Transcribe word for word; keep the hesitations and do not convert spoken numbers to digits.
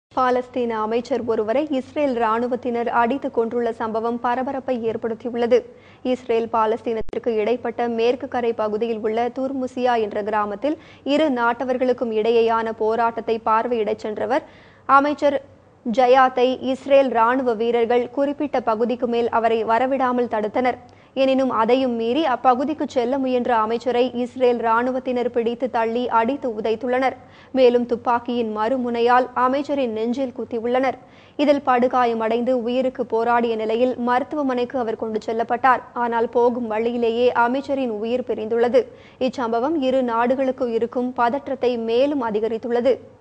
பாலஸ்தீன அமைச்சர் ஒருவரை இஸ்ரேல் ராணுவத்தினர் அடித்துக் கொன்றுள்ள சம்பவம் பரபரப்பை ஏற்படுத்தியுள்ளது. இஸ்ரேல் பாலஸ்தீனத்திற்கு இடைப்பட்ட மேற்கு கரை பகுதியில் உள்ள துர்முசியா என்ற கிராமத்தில் இரு நாட்டவர்களுக்கும் இடையேயான போராட்டத்தை பார்வையிடச் சென்றவர் அமைச்சர் ஜயாத்தை இஸ்ரேல் ராணுவ வீரர்கள் குறிப்பிட்ட பகுதிக்கு மேல் அவரை வரவிடாமல் தடுத்தனர். எனினும் அதையும் மீறி அப்பகுதிக்கு செல்ல முயன்ற அமைச்சரை இஸ்ரேல் ராணுவத்தினர் பிடித்து தள்ளி அடித்து உதைத்துள்ளனர். மேலும் துப்பாக்கியின் மறுமுனையால் அமைச்சரின் நெஞ்சில் குத்தியுள்ளனர். இதில் படுகாயமடைந்து உயிருக்கு போராடிய நிலையில் மருத்துவமனைக்கு அவர் கொண்டு செல்லப்பட்டார். ஆனால் போகும் வழியிலேயே அமைச்சரின் உயிர் பிரிந்துள்ளது. இச்சம்பவம் இரு நாடுகளுக்கு இருக்கும் பதற்றத்தை மேலும் அதிகரித்துள்ளது.